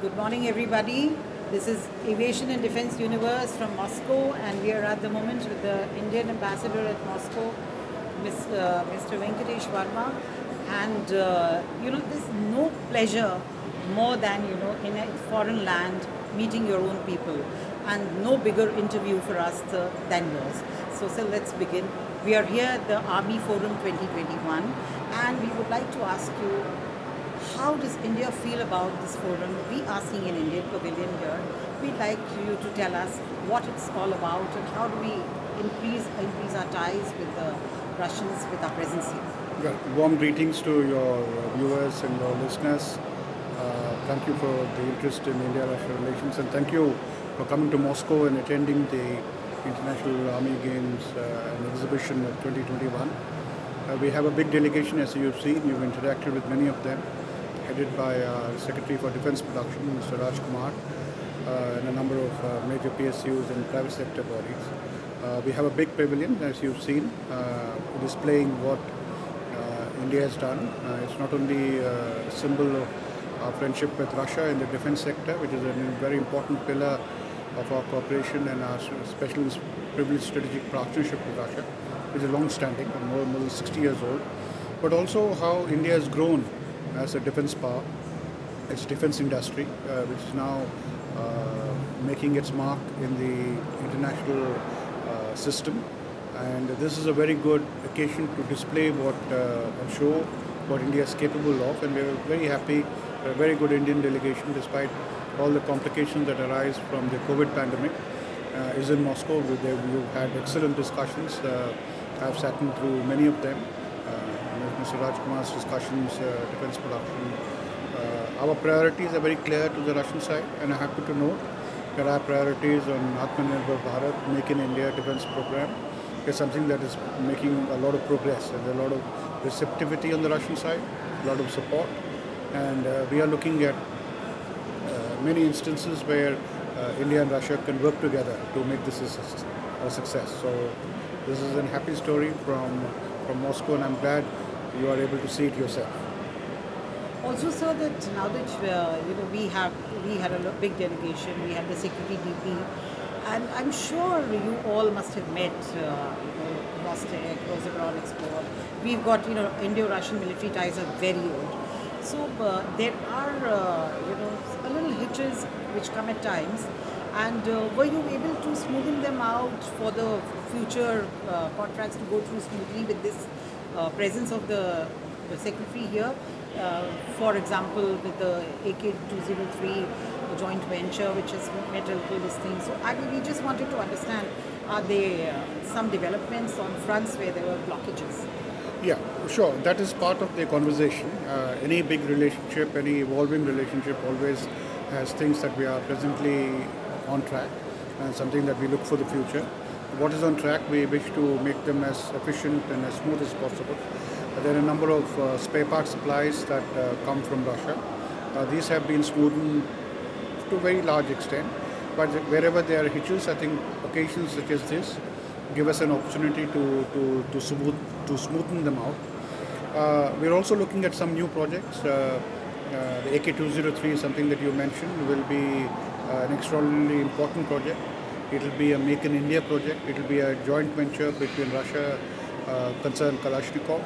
Good morning, everybody. This is Aviation and Defense Universe from Moscow, and we are at the moment with the Indian ambassador at Moscow, Mr. Venkatesh Verma. And there's no pleasure more than in a foreign land meeting your own people, and no bigger interview for us than yours. So let's begin. We are here at the Army Forum 2021, and we would like to ask you, how does India feel about this forum? We are seeing an Indian pavilion here. We'd like you to tell us what it's all about and how do we increase our ties with the Russians with our presence here. Well, warm greetings to your viewers and your listeners. Thank you for the interest in India-Russia relations, and thank you for coming to Moscow and attending the International Army Games and Exhibition of 2021. We have a big delegation, as you've seen. You've interacted with many of them, headed by our Secretary for Defence Production, Mr. Raj Kumar, and a number of major PSUs and private sector bodies. We have a big pavilion, as you've seen, displaying what India has done. It's not only a symbol of our friendship with Russia in the defence sector, which is a very important pillar of our cooperation and our special privileged strategic partnership with Russia, which is long-standing, more than 60 years old, but also how India has grown as a defence power, its defence industry, which is now making its mark in the international system. And this is a very good occasion to display and show what India is capable of. And we are very happy, a very good Indian delegation, despite all the complications that arise from the COVID pandemic, is in Moscow. We've had excellent discussions. I've sat through many of them. Mr. Raj Kumar's discussions, defense production. Our priorities are very clear to the Russian side, and I'm happy to note that our priorities on Atmanirbhar Bharat, Make in India defense program, is something that is making a lot of progress, and a lot of receptivity on the Russian side, a lot of support, and we are looking at many instances where India and Russia can work together to make this a success. So this is a happy story from Moscow, and I'm glad you are able to see it yourself. Also, sir, that now that we had a big delegation, we had the Secretary DP, and I'm sure you all must have met Rostec, Rosabrol Export. We've got Indo-Russian military ties are very old, so there are a little hitches which come at times. And were you able to smoothen them out for the future contracts to go through smoothly with this presence of the Secretary here? For example, with the AK-203 joint venture, which has met a little this thing. So we just wanted to understand, are there some developments on fronts where there were blockages? Yeah, sure. That is part of the conversation. Any big relationship, any evolving relationship always has things that we are presently on track and something that we look for the future. What is on track, we wish to make them as efficient and as smooth as possible. There are a number of spare part supplies that come from Russia. These have been smoothened to a very large extent, but wherever there are hitches, I think occasions such as this give us an opportunity to smoothen them out. We're also looking at some new projects. The AK-203 is something that you mentioned, will be an extraordinarily important project. It will be a Make in India project. It will be a joint venture between Russia, concerned Kalashnikov,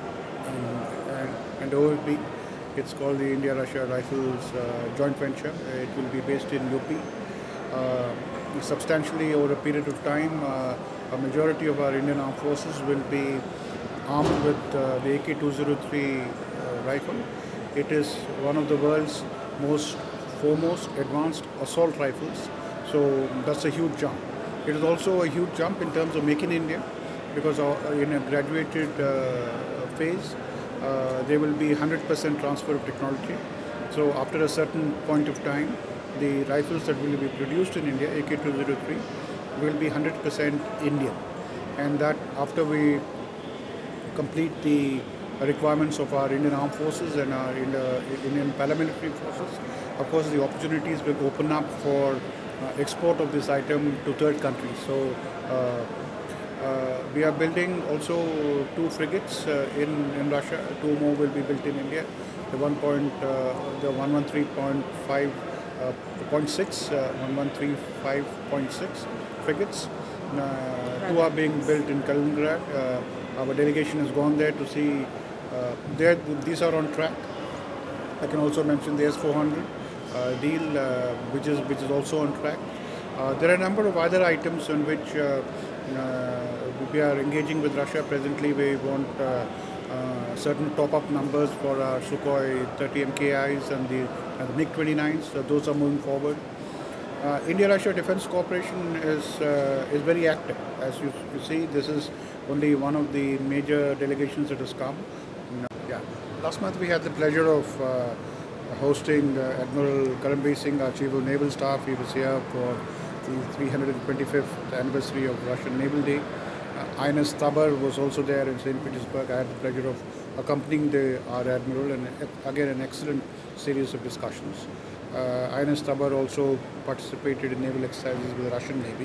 and OFB. It's called the India-Russia Rifles joint venture. It will be based in UP. Substantially over a period of time, a majority of our Indian armed forces will be armed with the AK-203 rifle. It is one of the world's foremost advanced assault rifles. So that's a huge jump. It is also a huge jump in terms of Make in India, because in a graduated phase, there will be 100% transfer of technology. So after a certain point of time, the rifles that will be produced in India, AK-203, will be 100% Indian. And that after we complete the requirements of our Indian Armed Forces and our Indian paramilitary forces, of course the opportunities will open up for export of this item to third countries. So we are building also 2 frigates in Russia. 2 more will be built in India. The 113.5 .6, 1135.6 frigates. Two are being built in Kaliningrad. Our delegation has gone there to see. These are on track. I can also mention the S-400 deal, which is also on track. There are a number of other items on which we are engaging with Russia. Presently, we want certain top-up numbers for our Sukhoi 30 MKIs and the MiG-29s. So those are moving forward. India-Russia Defence Cooperation is very active. As you see, this is only one of the major delegations that has come. Yeah. Last month we had the pleasure of hosting Admiral Karambir Singh, our Chief of Naval Staff. He was here for the 325th anniversary of Russian Naval Day. INS Tabar was also there in St. Petersburg. I had the pleasure of accompanying our Admiral, and again an excellent series of discussions. INS Tabar also participated in naval exercises with the Russian Navy.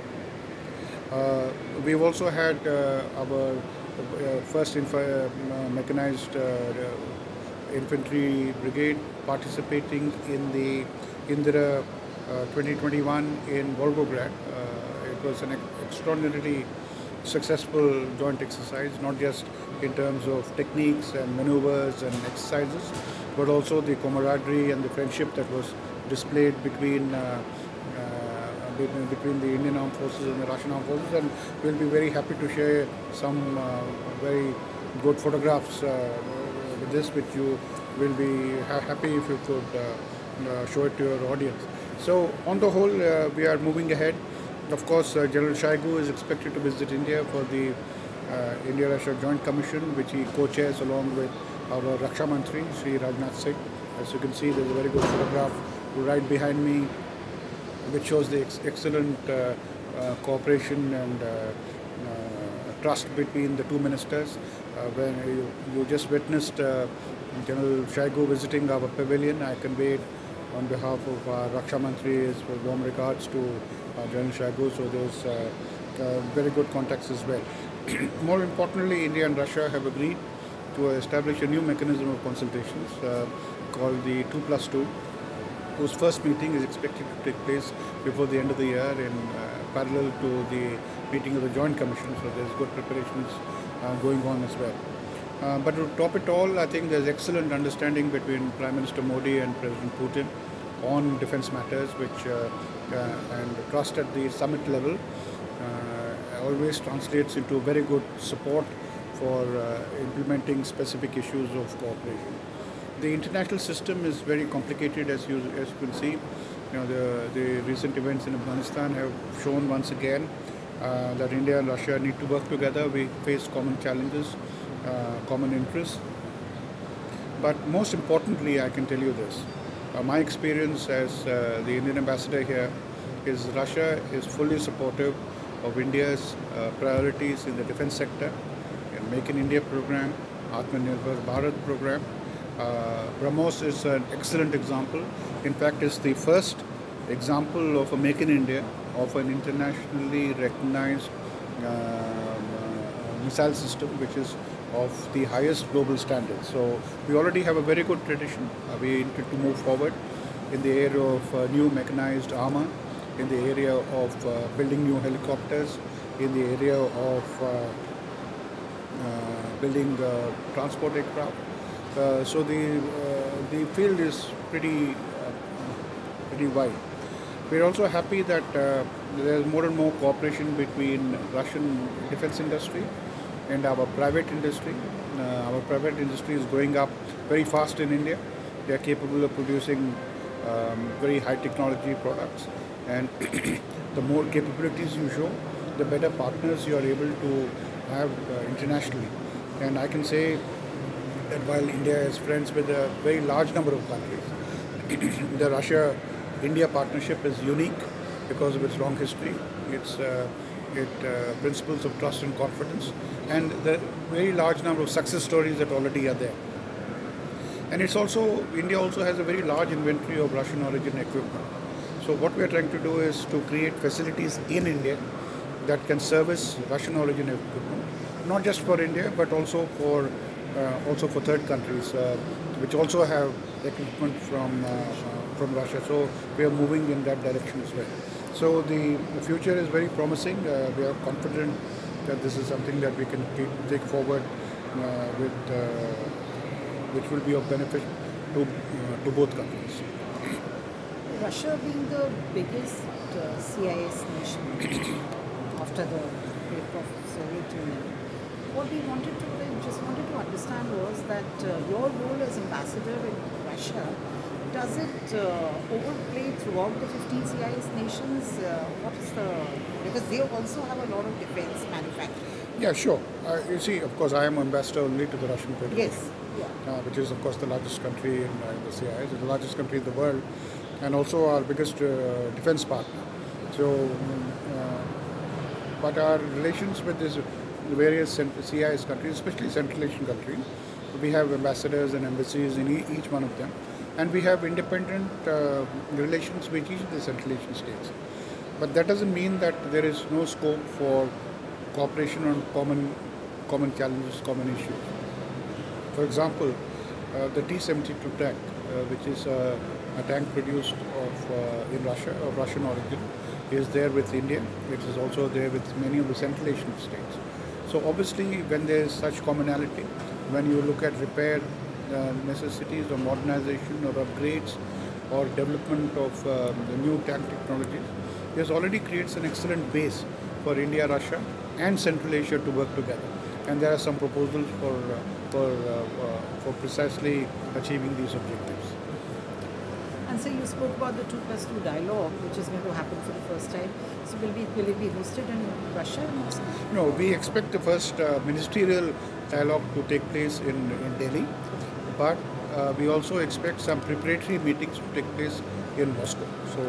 We've also had our first mechanized infantry brigade participating in the Indira 2021 in Volgograd. It was an extraordinarily successful joint exercise, not just in terms of techniques and maneuvers and exercises, but also the camaraderie and the friendship that was displayed between the Indian Armed Forces and the Russian Armed Forces. And we'll be very happy to share some very good photographs with this, which you will be happy if you could show it to your audience. So on the whole, we are moving ahead. Of course, General Shoigu is expected to visit India for the India-Russia Joint Commission, which he co-chairs along with our Raksha Mantri, Sri Rajnath Singh. As you can see, there's a very good photograph right behind me, which shows the excellent cooperation and trust between the two ministers. When you just witnessed General Shoigu visiting our pavilion, I conveyed on behalf of Raksha Mantri his warm regards to General Shoigu. So there's very good contacts as well. More importantly, India and Russia have agreed to establish a new mechanism of consultations called the 2+2, whose first meeting is expected to take place before the end of the year in parallel to the meeting of the Joint Commission. So there's good preparations going on as well. But to top it all, I think there's excellent understanding between Prime Minister Modi and President Putin on defense matters, which and trust at the summit level always translates into very good support for implementing specific issues of cooperation. The international system is very complicated, as you can see. The recent events in Afghanistan have shown once again that India and Russia need to work together. We face common challenges, common interests. But most importantly, I can tell you this. My experience as the Indian ambassador here is Russia is fully supportive of India's priorities in the defense sector, in Make in India program, Atmanirbhar Bharat program. BrahMos is an excellent example. In fact, it's the first example of a Make in India, of an internationally recognized missile system, which is of the highest global standards. So we already have a very good tradition. We intend to move forward in the area of new mechanized armor, in the area of building new helicopters, in the area of building transport aircraft. So the field is pretty wide. We're also happy that there's more and more cooperation between Russian defense industry and our private industry. Our private industry is growing up very fast in India. They are capable of producing very high technology products, and the more capabilities you show, the better partners you are able to have internationally. And I can say that while India is friends with a very large number of countries, the Russia-India partnership is unique because of its long history, its principles of trust and confidence, and the very large number of success stories that already are there. And it's also, India also has a very large inventory of Russian origin equipment. So what we are trying to do is to create facilities in India that can service Russian origin equipment, not just for India, but also for third countries, which also have equipment from from Russia. So we are moving in that direction as well. So the future is very promising. We are confident that this is something that we can take forward which will be of benefit to both countries. Russia being the biggest CIS nation after the break of Soviet Union, what we just wanted to understand was that your role as ambassador in Russia, does it overplay throughout the 15 CIS nations? What is because they also have a lot of defense manufacturing. Yeah, sure. You see, of course, I am ambassador only to the Russian Federation. Yes. Yeah. Which is, of course, the largest country in the CIS, the largest country in the world, and also our biggest defense partner. So, but our relations with these various CIS countries, especially Central Asian countries, we have ambassadors and embassies in each one of them, and we have independent relations with each of the Central Asian states. But that doesn't mean that there is no scope for cooperation on common challenges, common issues. For example, the T-72 tank, which is a tank produced in Russia, of Russian origin, is there with India. It is also there with many of the Central Asian states. So obviously, when there is such commonality, when you look at repair necessities or modernization or upgrades or development of the new tank technologies, this already creates an excellent base for India, Russia, and Central Asia to work together. And there are some proposals for precisely achieving these objectives. And so you spoke about the 2+2 dialogue, which is going to happen for the first time. So will it be hosted in Russia and Moscow? No, we expect the first ministerial dialogue to take place in Delhi, but we also expect some preparatory meetings to take place in Moscow. So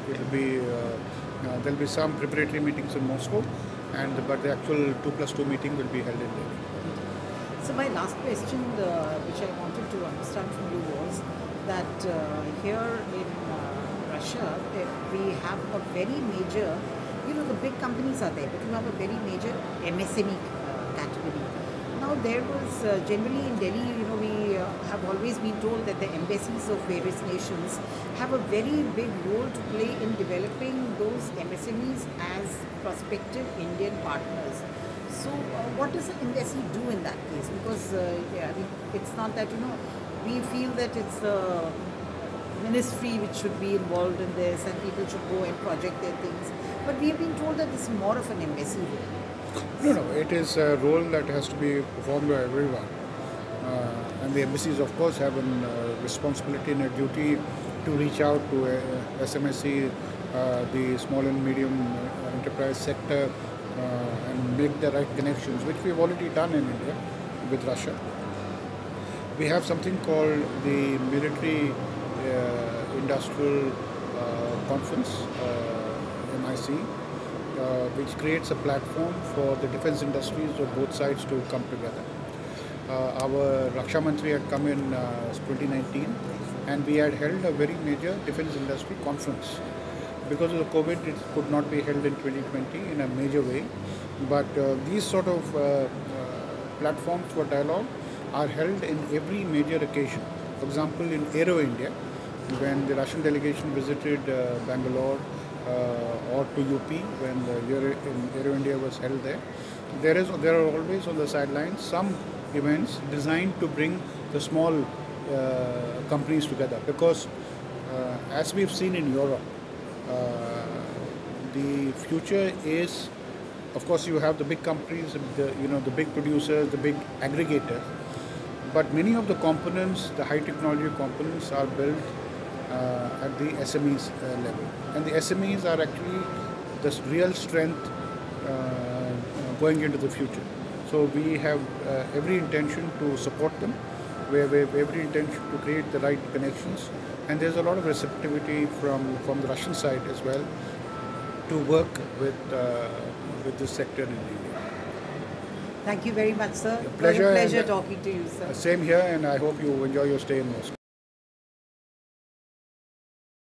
there'll be some preparatory meetings in Moscow, but the actual 2+2 meeting will be held in Delhi. So my last question, which I wanted to understand from you, was that here in Russia, we have a very major, the big companies are there, but you have a very major MSME category. Now there was generally in Delhi, we have always been told that the embassies of various nations have a very big role to play in developing those MSMEs as prospective Indian partners. So what does the embassy do in that case? Because it's not that, we feel that it's the ministry which should be involved in this and people should go and project their things. But we have been told that this is more of an embassy role. No, it is a role that has to be performed by everyone. And the embassies, of course, have a responsibility and a duty to reach out to SMSC, the small and medium enterprise sector, and make the right connections, which we've already done in India with Russia. We have something called the Military Industrial Conference, MIC, which creates a platform for the defense industries of both sides to come together. Our Raksha Mantri had come in 2019, and we had held a very major defense industry conference. Because of the COVID, it could not be held in 2020 in a major way. But these sort of platforms for dialogue are held in every major occasion. For example, in Aero India, when the Russian delegation visited Bangalore or to UP, when the Aero India was held there, there are always on the sidelines some events designed to bring the small companies together. Because as we've seen in Europe, the future is, of course, you have the big companies, the big producers, the big aggregators, but many of the components, the high technology components, are built at the SMEs level, and the SMEs are actually the real strength going into the future. So we have every intention to support them. We have every intention to create the right connections, and there's a lot of receptivity from the Russian side as well to work with this sector in India. Thank you very much, sir. Pleasure Pleasure talking to you, sir. Same here, and I hope you enjoy your stay in Moscow.